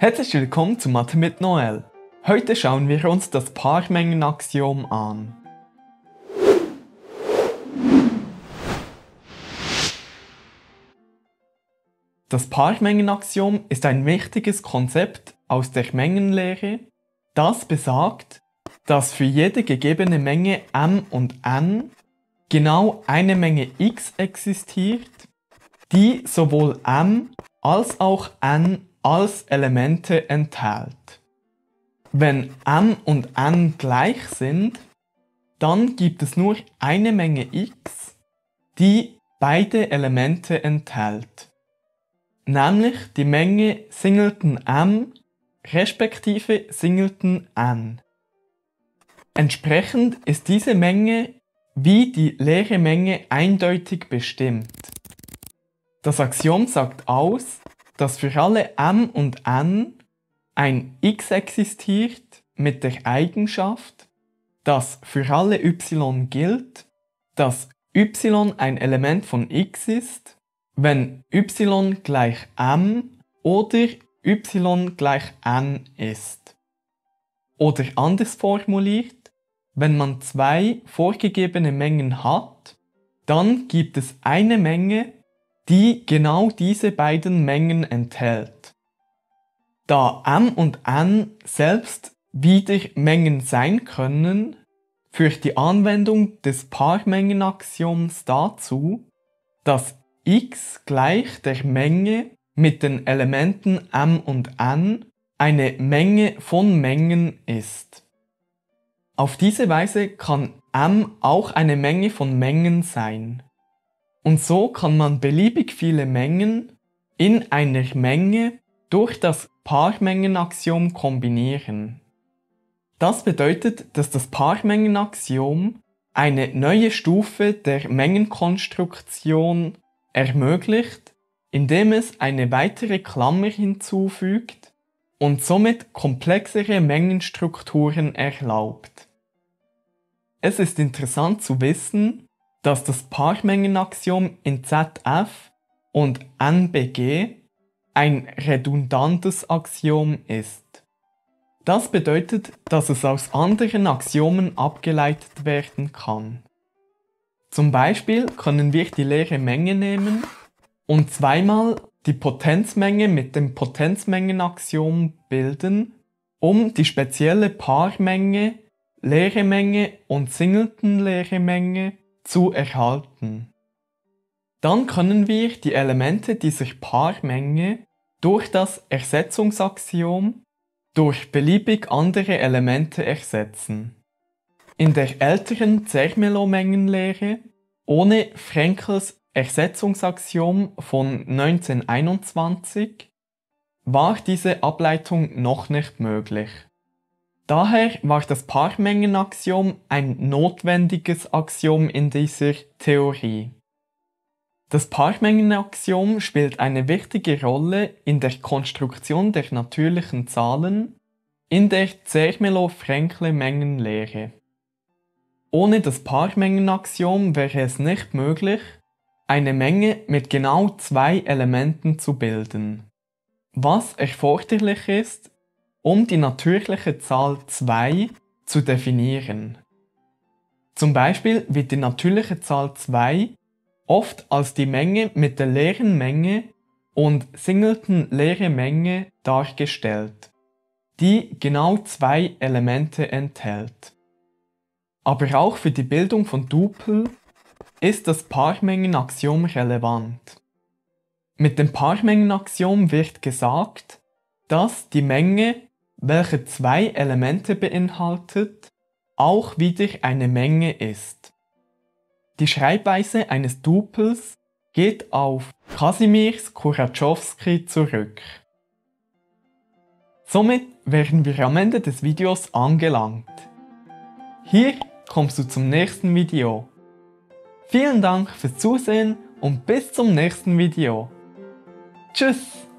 Herzlich willkommen zu Mathe mit Noel. Heute schauen wir uns das Paarmengenaxiom an. Das Paarmengenaxiom ist ein wichtiges Konzept aus der Mengenlehre, das besagt, dass für jede gegebene Menge m und n genau eine Menge x existiert, die sowohl m als auch n als Elemente enthält. Wenn m und n gleich sind, dann gibt es nur eine Menge x, die beide Elemente enthält, nämlich die Menge Singleton m respektive Singleton n. Entsprechend ist diese Menge wie die leere Menge eindeutig bestimmt. Das Axiom sagt aus, dass für alle m und n ein x existiert mit der Eigenschaft, dass für alle y gilt, dass y ein Element von x ist, wenn y gleich m oder y gleich n ist. Oder anders formuliert, wenn man zwei vorgegebene Mengen hat, dann gibt es eine Menge, die genau diese beiden Mengen enthält. Da m und n selbst wieder Mengen sein können, führt die Anwendung des Paarmengenaxioms dazu, dass x gleich der Menge mit den Elementen m und n eine Menge von Mengen ist. Auf diese Weise kann m auch eine Menge von Mengen sein. Und so kann man beliebig viele Mengen in einer Menge durch das Paarmengenaxiom kombinieren. Das bedeutet, dass das Paarmengenaxiom eine neue Stufe der Mengenkonstruktion ermöglicht, indem es eine weitere Klammer hinzufügt und somit komplexere Mengenstrukturen erlaubt. Es ist interessant zu wissen, dass das Paarmengenaxiom in ZF und NBG ein redundantes Axiom ist. Das bedeutet, dass es aus anderen Axiomen abgeleitet werden kann. Zum Beispiel können wir die leere Menge nehmen und zweimal die Potenzmenge mit dem Potenzmengenaxiom bilden, um die spezielle Paarmenge, leere Menge und Singleton-leere Menge zu erhalten. Dann können wir die Elemente dieser Paarmenge durch das Ersetzungsaxiom durch beliebig andere Elemente ersetzen. In der älteren Zermelo-Mengenlehre ohne Frenkels Ersetzungsaxiom von 1921 war diese Ableitung noch nicht möglich. Daher war das Paarmengenaxiom ein notwendiges Axiom in dieser Theorie. Das Paarmengenaxiom spielt eine wichtige Rolle in der Konstruktion der natürlichen Zahlen in der Zermelo-Frenkle-Mengenlehre. Ohne das Paarmengenaxiom wäre es nicht möglich, eine Menge mit genau zwei Elementen zu bilden, was erforderlich ist, um die natürliche Zahl 2 zu definieren. Zum Beispiel wird die natürliche Zahl 2 oft als die Menge mit der leeren Menge und Singleton-leere Menge dargestellt, die genau zwei Elemente enthält. Aber auch für die Bildung von Tupel ist das Paarmengenaxiom relevant. Mit dem Paarmengenaxiom wird gesagt, dass die Menge, welche zwei Elemente beinhaltet, auch wieder eine Menge ist. Die Schreibweise eines Tupels geht auf Kazimierz-Kuratschowski zurück. Somit wären wir am Ende des Videos angelangt. Hier kommst du zum nächsten Video. Vielen Dank fürs Zusehen und bis zum nächsten Video. Tschüss!